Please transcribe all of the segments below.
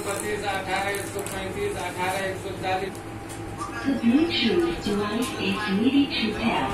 125, 18, 135, 18, 140। The Bluetooth device is ready to pair.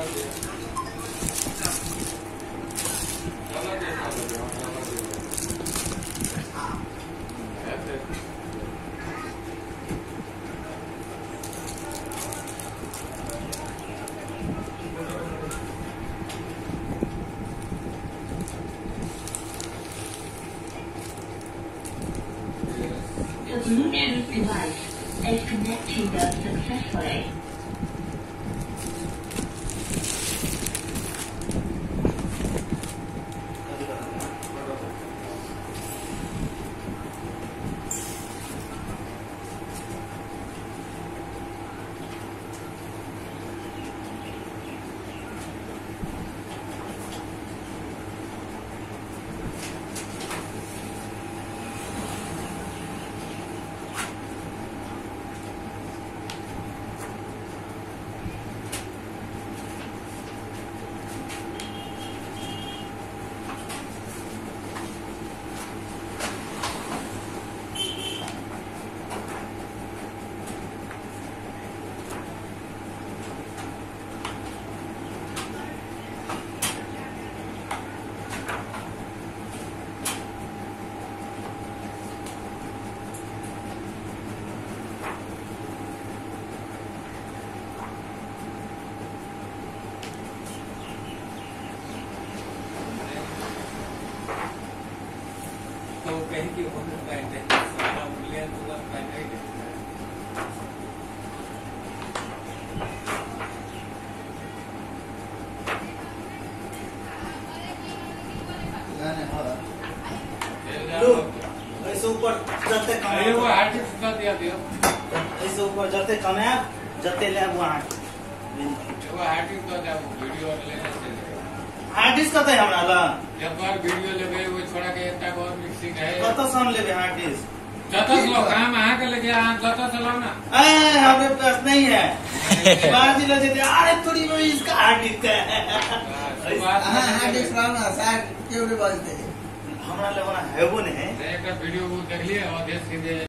The Bluetooth device is connected successfully. तो कहीं की उम्र pant है, सारा उंगलियां तो बस पैंट ही है। ऐसे ऊपर जते अरे वो आर्टिस्ट का दिया दिया। ऐसे ऊपर जते कमे जते ले वहां वो आर्टिस्ट का दिया, वो वीडियो लेने से आर्टिस्ट कते हमरा ला जब बार वीडियो लेबे वो छोड़ा के एकटा और मिक्सिंग है कत सन लेबे आर्टिस्ट जतस लो काम आके के लगे आ जतस चलाओ ना। हमारे पास नहीं है बाजी ले जेते अरे थोड़ी वो इसका आर्टिस्ट है आर्टिस्ट राव ना सर क्यों नहीं बोलते हमरा ले बना है वो नहीं एक वीडियो देख लिए और देश के